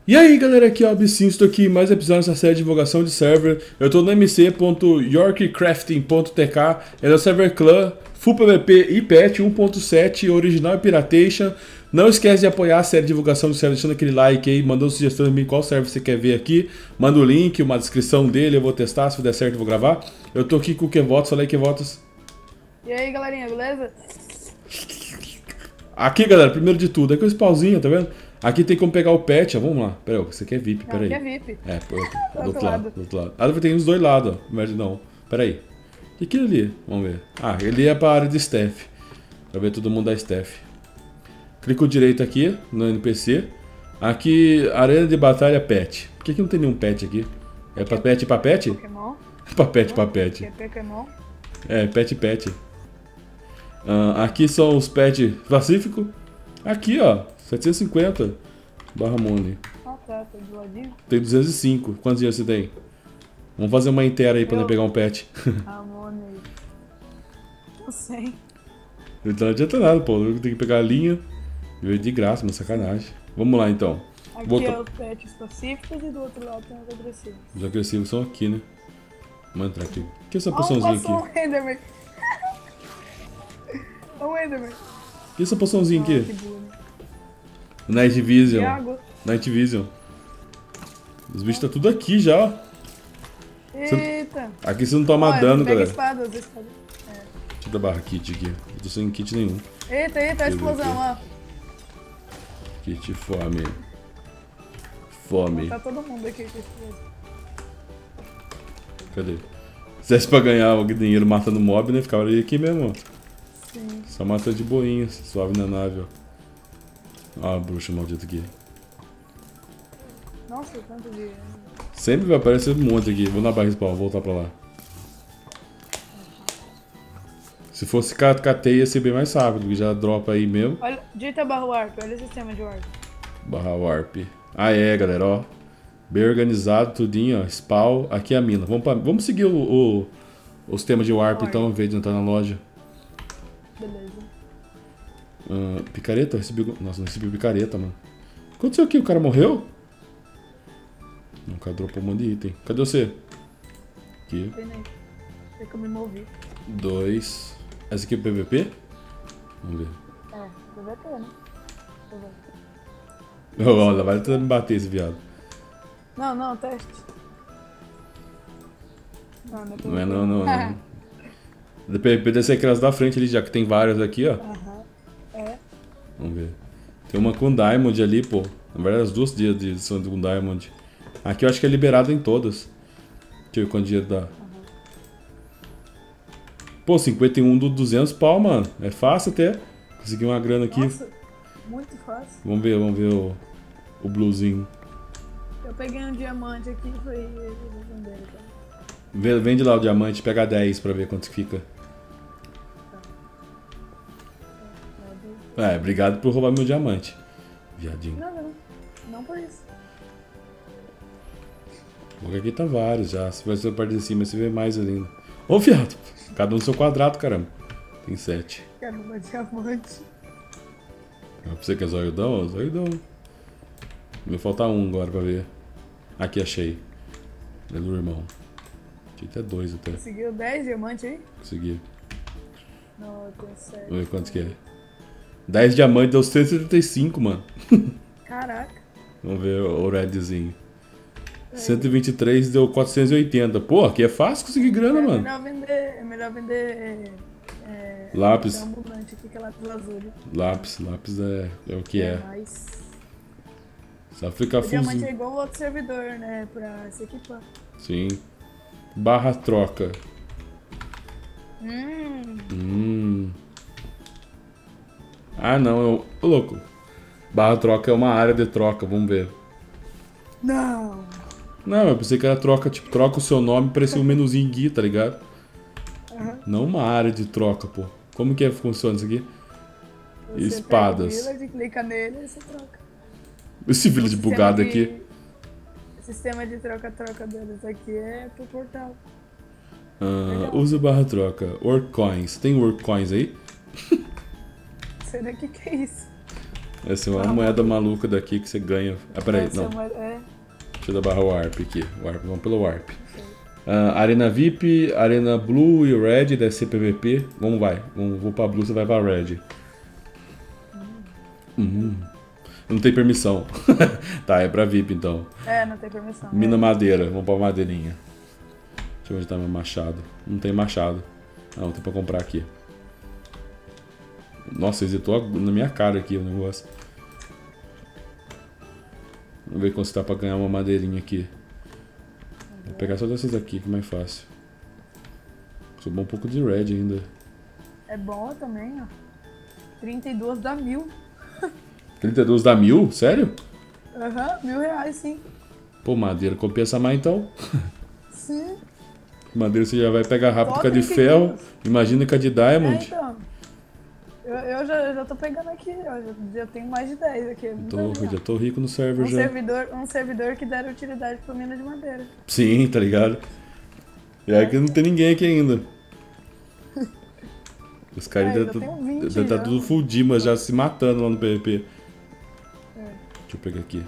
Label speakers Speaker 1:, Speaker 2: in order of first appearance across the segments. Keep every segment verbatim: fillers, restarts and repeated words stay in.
Speaker 1: E aí galera, aqui é o Absinho, estou aqui em mais um episódio dessa série de divulgação de server. Eu estou no m c ponto york crafting ponto t k, é o server clã, full P V P e patch um ponto sete, original e piratation. Não esquece de apoiar a série de divulgação do server, deixando aquele like aí, mandando sugestão de mim qual server você quer ver aqui. Manda o link, uma descrição dele, eu vou testar, se der certo eu vou gravar. Eu tô aqui com o Kevotos, fala aí Kevotos.
Speaker 2: E aí galerinha, beleza?
Speaker 1: Aqui galera, primeiro de tudo, aqui é o spawnzinho, tá vendo? Aqui tem como pegar o pet, ó, vamos lá. Pera aí, você quer V I P, pera aí.
Speaker 2: Aqui é V I P.
Speaker 1: É, do outro, do
Speaker 2: outro
Speaker 1: outro lado,
Speaker 2: lado.
Speaker 1: do outro lado. Ah, tem os dois lados, ó. Mas não, pera aí. E aquilo ali? Vamos ver. Ah, ele é pra área de staff. Pra ver todo mundo da staff. Clico direito aqui, no N P C. Aqui, arena de batalha pet. Por que que não tem nenhum pet aqui? É pra pet pra pet?
Speaker 2: Pokémon.
Speaker 1: Pra pet pra pet.
Speaker 2: É Pokémon.
Speaker 1: É, pet pet. Ah, aqui são os pets pacífico. Aqui, ó, setecentos e cinquenta. Barra Money.
Speaker 2: Ah tá, tá do ladinho.
Speaker 1: Tem duzentos e cinco. Quantos dias você tem? Vamos fazer uma inteira aí pra
Speaker 2: Eu-
Speaker 1: não pegar um pet.
Speaker 2: Ah, Money. Não sei.
Speaker 1: Então não adianta nada, pô. Eu tenho que pegar a linha. E veio de graça, uma sacanagem. Vamos lá então.
Speaker 2: Aqui
Speaker 1: Volta.
Speaker 2: é os pets pacíficos e do outro lado tem os agressivos.
Speaker 1: Os agressivos são aqui, né? Vamos entrar aqui. O que é essa
Speaker 2: Ah, um
Speaker 1: poçãozinha
Speaker 2: passou
Speaker 1: aqui?
Speaker 2: um Enderman. Um Enderman.
Speaker 1: O que é essa poçãozinha
Speaker 2: Ah, que
Speaker 1: aqui?
Speaker 2: burro.
Speaker 1: Night Vision.
Speaker 2: Thiago.
Speaker 1: Night Vision. Os bichos tá tudo aqui já, ó.
Speaker 2: Eita.
Speaker 1: Aqui você não toma
Speaker 2: Olha,
Speaker 1: dano,
Speaker 2: pega
Speaker 1: galera.
Speaker 2: espada, usa espada.
Speaker 1: Deixa eu dar barra kit aqui. Eu tô sem kit nenhum.
Speaker 2: Eita, eita, a
Speaker 1: Deixa eu ver
Speaker 2: explosão, ó.
Speaker 1: Kit fome. Fome.
Speaker 2: Tá todo mundo aqui com explosão.
Speaker 1: Cadê? Se desse pra ganhar o dinheiro matando mob, né? Ficava aqui mesmo, ó.
Speaker 2: Sim.
Speaker 1: Só mata de boinha, suave na nave, ó. Ó a bruxa maldita aqui.
Speaker 2: Nossa, tanto de...
Speaker 1: Sempre vai aparecer um monte aqui. Vou na barra spawn, vou voltar pra lá. Se fosse cateia ia ser bem mais rápido, porque já dropa aí mesmo.
Speaker 2: Olha, digita barra warp, olha o sistema de warp.
Speaker 1: Barra warp. Ah é, galera, ó. Bem organizado, tudinho, ó. Spawn. Aqui é a mina. Vamos, pra... Vamos seguir o, o, o sistema de warp,
Speaker 2: Warp.
Speaker 1: então, em vez de entrar na loja.
Speaker 2: Beleza.
Speaker 1: Ah, picareta? Eu recebi... Nossa, não recebi picareta, mano. O que aconteceu aqui? O cara morreu? Não, o cara dropou um monte de item. Cadê você? Aqui.
Speaker 2: Pena aí. É que eu me movi.
Speaker 1: Dois. Essa aqui é o P V P? Vamos ver.
Speaker 2: É, P V P, né? P V P.
Speaker 1: Olha, vai tentar me bater esse viado.
Speaker 2: Não, não, teste. Não, não é P V P.
Speaker 1: Não é não, não, não. Do P V P deve ser aquelas da frente ali, já que tem várias aqui, ó.
Speaker 2: Aham. É.
Speaker 1: Vamos ver. Tem uma com Diamond ali, pô. Na verdade, as duas dias de edição com Diamond. Aqui eu acho que é liberado em todas. Deixa eu ver quanto dinheiro dá. Pô, cinquenta e um do duzentos pau, mano. É fácil até. Consegui uma grana aqui.
Speaker 2: Nossa, muito fácil.
Speaker 1: Vamos ver, vamos ver o, o bluezinho.
Speaker 2: Eu peguei um diamante aqui e falei, eu vou vender ele. Tá?
Speaker 1: Vê- Vende lá o diamante, pega dez pra ver quanto fica. É, obrigado por roubar meu diamante. Viadinho.
Speaker 2: Não, não, não por isso.
Speaker 1: Porque aqui tá vários já. Se você a parte de cima, você vê mais ali. Ô, viado! Cada um no seu quadrado, caramba. Tem sete.
Speaker 2: Quero um diamante.
Speaker 1: Ah, pra você que é zoiudão? Zoiudão. Vai faltar um agora pra ver. Aqui, achei. É do irmão. Tinha até dois até.
Speaker 2: Conseguiu dez diamantes aí?
Speaker 1: Consegui.
Speaker 2: Não, eu tenho sete.
Speaker 1: Vamos ver quantos que é. dez diamantes deu cento e setenta e cinco, mano.
Speaker 2: Caraca.
Speaker 1: Vamos ver o o redzinho. cento e vinte e três deu quatrocentos e oitenta. Pô, aqui é fácil conseguir grana,
Speaker 2: É
Speaker 1: mano.
Speaker 2: melhor vender. É melhor vender. É, é,
Speaker 1: Lápis.
Speaker 2: é ambulante aqui que é lápis lazuli.
Speaker 1: Lápis, lápis é, é o que é.
Speaker 2: Mas.
Speaker 1: Só fica
Speaker 2: O diamante é
Speaker 1: fuzinho.
Speaker 2: igual o outro servidor, né? Pra se equipar.
Speaker 1: Sim. Barra troca.
Speaker 2: Hum.
Speaker 1: Hum. Ah, não. Eu... Ô, louco. Barra troca é uma área de troca. Vamos ver.
Speaker 2: Não.
Speaker 1: Não, eu pensei que era troca. Tipo, troca o seu nome pra esse um menuzinho guia, tá ligado?
Speaker 2: Aham.
Speaker 1: Não uma área de troca, pô. Como que é que funciona isso aqui?
Speaker 2: Você
Speaker 1: Espadas.
Speaker 2: pega o village, clica nele e você troca.
Speaker 1: Esse village
Speaker 2: Sistema
Speaker 1: bugado
Speaker 2: de-
Speaker 1: aqui.
Speaker 2: O sistema de troca-troca deles aqui é pro portal.
Speaker 1: Ah, usa barra troca. Work coins. Tem work coins aí?
Speaker 2: Será que que é isso?
Speaker 1: Essa é uma
Speaker 2: Ah,
Speaker 1: moeda maluca daqui que você ganha. Ah, peraí,
Speaker 2: Essa é
Speaker 1: não.
Speaker 2: uma- É,
Speaker 1: Deixa eu dar barra Warp aqui. Warp, vamos pelo Warp. Ah, Arena V I P, Arena Blue e Red, deve ser P V P. Vamos, vai. Vamos, vou pra Blue, você vai pra Red. Hum. Não tem permissão. Tá, é pra V I P então.
Speaker 2: é, não tem permissão.
Speaker 1: Mina
Speaker 2: é.
Speaker 1: madeira, vamos pra madeirinha. Deixa eu ver onde tá meu machado. Não tem machado. Não, tem pra comprar aqui. Nossa, hesitou na minha cara aqui o negócio. Vamos ver quanto tá pra ganhar uma madeirinha aqui. Vou pegar só dessas aqui, que é mais fácil. Sobrou um pouco de red ainda.
Speaker 2: É boa também, ó. trinta e dois dá mil.
Speaker 1: trinta e dois dá mil? Sério?
Speaker 2: Aham, mil reais sim.
Speaker 1: Pô, madeira compensa mais então.
Speaker 2: Sim.
Speaker 1: Madeira você já vai pegar rápido
Speaker 2: Só
Speaker 1: com a de
Speaker 2: trinta e
Speaker 1: ferro.
Speaker 2: dois.
Speaker 1: Imagina com a de
Speaker 2: É,
Speaker 1: diamond.
Speaker 2: então. Eu, eu já, eu já tô pegando aqui, ó. Já, já tenho mais de dez aqui. é muito
Speaker 1: Tô,
Speaker 2: legal.
Speaker 1: já tô rico no server
Speaker 2: Um
Speaker 1: já.
Speaker 2: servidor, um servidor que der utilidade pra mina de madeira.
Speaker 1: Sim, tá ligado? E aí que não tem ninguém aqui ainda. Os caras
Speaker 2: É,
Speaker 1: ainda
Speaker 2: ainda tem um vinte
Speaker 1: devem tá
Speaker 2: já.
Speaker 1: tudo fudido, já se matando lá no P V P.
Speaker 2: É.
Speaker 1: Deixa eu pegar aqui.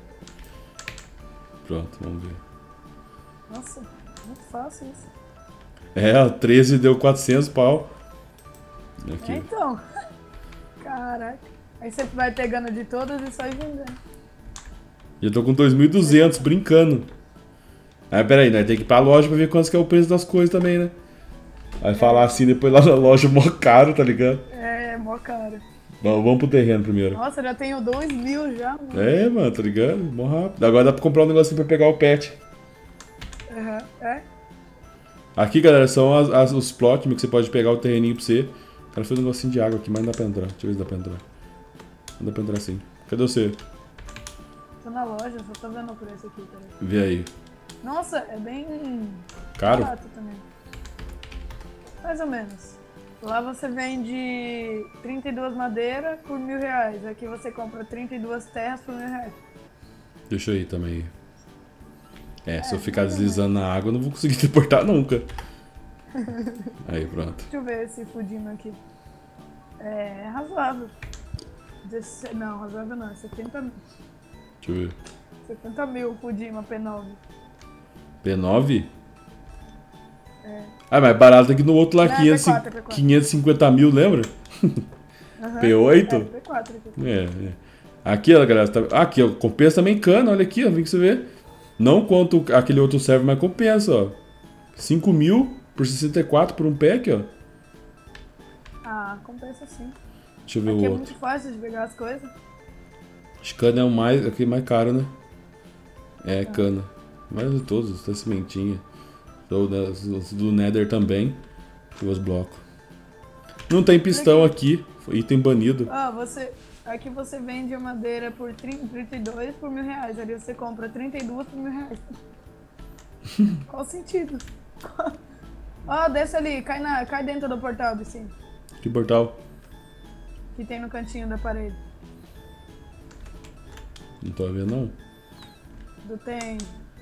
Speaker 1: Pronto, vamos ver.
Speaker 2: Nossa, muito fácil isso.
Speaker 1: É, o treze deu quatrocentos pau.
Speaker 2: É,
Speaker 1: Aqui.
Speaker 2: então. Caraca. Aí você vai pegando de todas e sai vendendo.
Speaker 1: Já tô com dois mil e duzentos, brincando. Aí, peraí, né? Tem que ir pra loja pra ver quanto que é o preço das coisas também, né? Aí falar assim, depois lá na loja, mó caro, tá ligado?
Speaker 2: É, mó caro.
Speaker 1: Vamos, vamos pro terreno primeiro.
Speaker 2: Nossa, já tenho dois mil já, mano.
Speaker 1: É, mano, tá ligado? Mó rápido. Agora dá pra comprar um negocinho pra pegar o pet.
Speaker 2: Aham, é.
Speaker 1: Aqui, galera, são as, as- os plots que você pode pegar o terreninho pra você. O cara fez um negocinho de água aqui, mas não dá pra entrar. Deixa eu ver se dá pra entrar. Não dá pra entrar sim. Cadê você?
Speaker 2: Tô na loja, só tô vendo o preço aqui, peraí.
Speaker 1: Vê aí.
Speaker 2: Nossa, é bem
Speaker 1: Caro?
Speaker 2: barato também. Mais ou menos. Lá você vende trinta e duas madeiras por mil reais. Aqui você compra trinta e duas terras por mil reais.
Speaker 1: Deixa eu ir também. É, se eu
Speaker 2: É,
Speaker 1: ficar
Speaker 2: mais ou
Speaker 1: deslizando na água, eu não vou conseguir teleportar nunca. Aí, pronto.
Speaker 2: Deixa eu ver esse fudinho aqui. É razoável. Dezesse- Não, razoável não, é setenta mil.
Speaker 1: Deixa eu ver.
Speaker 2: setenta mil o Fudima P nove.
Speaker 1: P nove?
Speaker 2: É.
Speaker 1: Ah, mas barato aqui no outro lá,
Speaker 2: Não, é
Speaker 1: quinhentos,
Speaker 2: P quatro, é P quatro.
Speaker 1: quinhentos e cinquenta mil, lembra?
Speaker 2: Aham.
Speaker 1: P oito?
Speaker 2: É, P quatro aqui.
Speaker 1: É, é. Aqui, ó, galera, tá... aqui, ó, compensa também cana, olha aqui, ó, vem que você vê. Não quanto aquele outro server, mas compensa, ó. cinco mil por sessenta e quatro por um pack, ó.
Speaker 2: Ah, compensa sim.
Speaker 1: Deixa eu ver
Speaker 2: Aqui
Speaker 1: o
Speaker 2: é
Speaker 1: outro.
Speaker 2: muito fácil de pegar as coisas.
Speaker 1: Acho que cana é o mais, aqui é mais caro, né? É, cana. Mais de todos, tá cimentinha. Do, das- os do Nether também. E os blocos. Não tem pistão aqui, item banido.
Speaker 2: Ah, você. Aqui você vende a madeira por trinta, trinta e dois por mil reais. Ali você compra trinta e duas por mil reais. Qual o sentido? Ó, desce ali, cai, na, cai dentro do portal de cima.
Speaker 1: Que portal?
Speaker 2: Que tem no cantinho da parede.
Speaker 1: Não tô vendo, não.
Speaker 2: Do tem.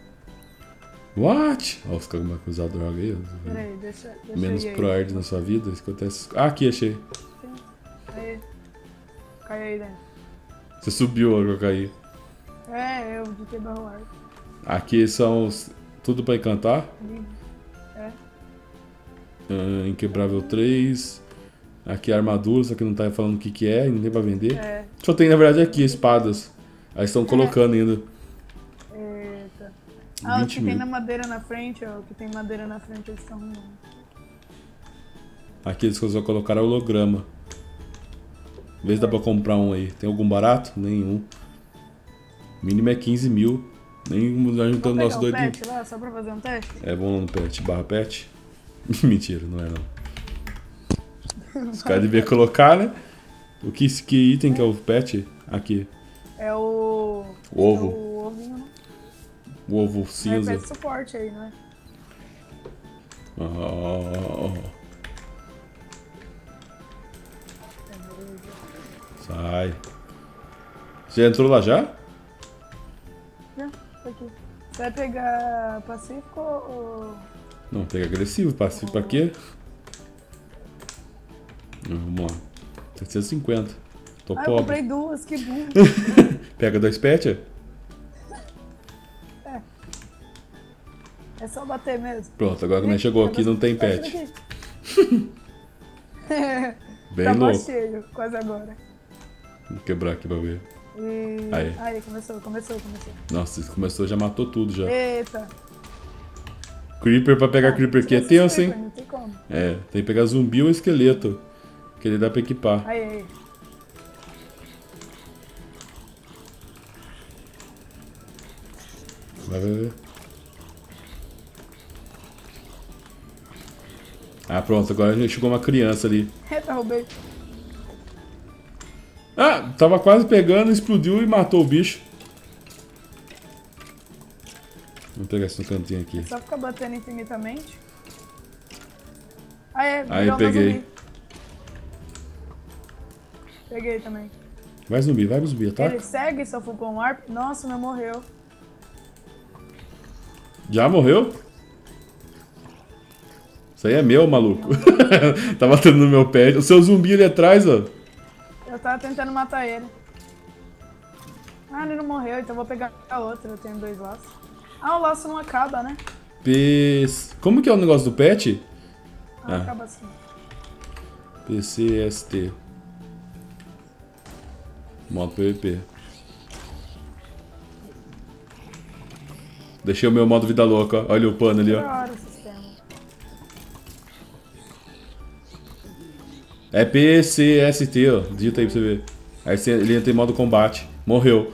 Speaker 1: What? Ó, os caras como é que usar droga aí. ó.
Speaker 2: Peraí, deixa, deixa
Speaker 1: Menos
Speaker 2: eu ir aí.
Speaker 1: pro-ard na sua vida. Isso acontece. Ah, aqui, achei.
Speaker 2: Aí. Cai aí dentro.
Speaker 1: Você subiu a hora que eu caí.
Speaker 2: É, eu de quebrar o ar.
Speaker 1: Aqui são os... tudo pra encantar.
Speaker 2: Ali. É.
Speaker 1: Ah, Inquebrável três. Aqui a armadura, só que não tá falando o que que é e não tem pra vender.
Speaker 2: É.
Speaker 1: Só tem, na verdade, aqui espadas. Aí estão colocando ainda.
Speaker 2: Eita. Ah, o
Speaker 1: vinte
Speaker 2: que tem
Speaker 1: mil.
Speaker 2: na madeira na frente, ó. O que tem madeira na frente eles estão arrumando.
Speaker 1: Aqui eles só colocaram holograma. Vê se dá pra comprar um aí. Tem algum barato? Nenhum. Mínimo é quinze mil. Nem nós juntando
Speaker 2: Vamos
Speaker 1: nosso
Speaker 2: pegar o
Speaker 1: doidinho.
Speaker 2: pet lá, só pra fazer um teste?
Speaker 1: É bom lá no pet, barra pet. Mentira, não é não. Os caras deviam colocar, né? O que, que item que é o pet? Aqui.
Speaker 2: É o...
Speaker 1: O ovo.
Speaker 2: É o ovinho, né?
Speaker 1: O ovo
Speaker 2: É
Speaker 1: cinza.
Speaker 2: pet suporte aí, né?
Speaker 1: Oh. Sai. Você entrou lá já?
Speaker 2: Já, tá aqui. Você vai pegar Pacífico ou...
Speaker 1: Não, pega agressivo. Passivo pra quê? Não, vamos lá. setecentos e cinquenta. Tô
Speaker 2: Ah, eu
Speaker 1: pobre.
Speaker 2: comprei duas, que burro.
Speaker 1: Pega dois pets?
Speaker 2: É. É só bater mesmo.
Speaker 1: Pronto, agora que nós chegou aqui não tem pet. Bem
Speaker 2: tá
Speaker 1: louco.
Speaker 2: cheio, quase agora.
Speaker 1: Vou quebrar aqui pra ver.
Speaker 2: E...
Speaker 1: Aí.
Speaker 2: Aí, começou, começou, começou.
Speaker 1: Nossa, começou, já matou tudo já.
Speaker 2: Eita.
Speaker 1: Creeper, pra pegar
Speaker 2: Ah,
Speaker 1: Creeper aqui é
Speaker 2: tira esses
Speaker 1: tenso, hein?
Speaker 2: creeper, não tem como.
Speaker 1: É, tem que pegar zumbi ou esqueleto. Que ele dá pra equipar.
Speaker 2: Aí, aí.
Speaker 1: Vai, vai, vai. Ah, pronto, agora chegou uma criança ali.
Speaker 2: Eita, roubei.
Speaker 1: Ah, tava quase pegando, explodiu e matou o bicho. Vamos pegar esse no cantinho aqui.
Speaker 2: Só ficar batendo infinitamente. Aí,
Speaker 1: Aí,
Speaker 2: virou meu
Speaker 1: peguei.
Speaker 2: zumbi. Peguei também.
Speaker 1: Vai zumbi, vai zumbi, tá?
Speaker 2: Ele segue se eu for com um arp? Nossa, meu morreu.
Speaker 1: Já morreu? Isso aí é meu, maluco. Tá batendo no meu pé. O seu zumbi ali atrás, ó.
Speaker 2: Eu tava tentando matar ele. Ah, ele não morreu, então eu vou pegar a outra. Eu tenho dois laços. Ah, o laço não acaba, né?
Speaker 1: P... Como que é o negócio do pet?
Speaker 2: Ah,
Speaker 1: Ah.
Speaker 2: acaba assim.
Speaker 1: P C S T. Modo P V P. Deixei o meu modo vida louca, ó. Olha o pano ali,
Speaker 2: Da
Speaker 1: ó.
Speaker 2: hora o sistema.
Speaker 1: É P C S T, ó. Digita aí pra você ver. Aí você- ele entra em modo combate. Morreu.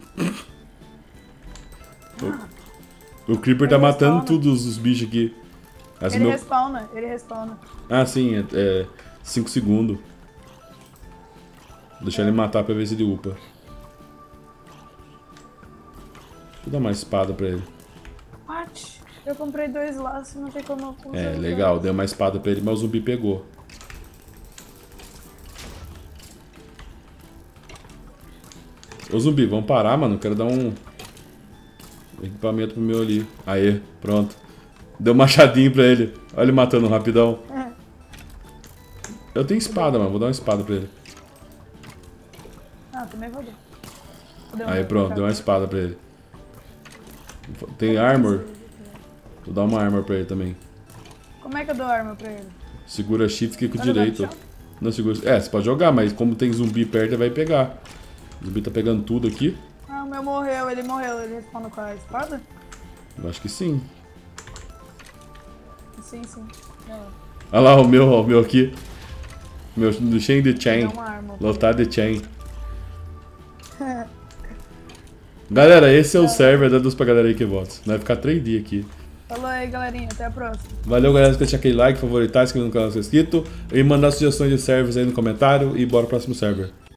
Speaker 1: O, o Creeper tá
Speaker 2: Ele
Speaker 1: matando
Speaker 2: respawna.
Speaker 1: todos os bichos aqui. As
Speaker 2: Ele
Speaker 1: meu-
Speaker 2: respawna, ele respawna.
Speaker 1: Ah, sim, é cinco segundos. Vou deixar ele matar pra ver se ele upa. Deixa eu dar uma espada pra ele.
Speaker 2: What? Eu comprei dois laços, não tem como eu usar
Speaker 1: É,
Speaker 2: os
Speaker 1: legal,
Speaker 2: dois.
Speaker 1: dei uma espada pra ele, mas o zumbi pegou. Ô zumbi, vamos parar, mano. Quero dar um equipamento pro meu ali. Aê, pronto. Deu um machadinho pra ele. Olha ele matando rapidão.
Speaker 2: É.
Speaker 1: Eu tenho espada, mano. Vou dar uma espada pra ele.
Speaker 2: Ah, também vou dar. Vou dar um
Speaker 1: Aí, pronto, deu uma
Speaker 2: marcador.
Speaker 1: espada pra ele. Tem armor. Vou dar uma armor pra ele também.
Speaker 2: Como é que eu dou arma pra ele?
Speaker 1: Segura shift e clica
Speaker 2: Vai jogar no
Speaker 1: direito.
Speaker 2: chão?
Speaker 1: Não segura. É, você pode jogar, mas como tem zumbi perto, ele vai pegar. O zumbi tá pegando tudo aqui.
Speaker 2: Ah, o meu morreu, ele morreu. Ele respawna com a espada?
Speaker 1: Eu acho que sim.
Speaker 2: Sim, sim. É.
Speaker 1: Olha lá o meu, ó, o meu aqui. Meu do chain de
Speaker 2: Vou
Speaker 1: chain.
Speaker 2: dar uma arma.
Speaker 1: Lotado de chain. Galera, esse é o server da dos pra galera aí que vota. Vai ficar três dias aqui.
Speaker 2: Falou aí, galerinha. Até a próxima.
Speaker 1: Valeu, galera, por deixar aquele like, favoritar, se inscrever no canal se inscrito e mandar sugestões de servers aí no comentário e bora pro próximo server.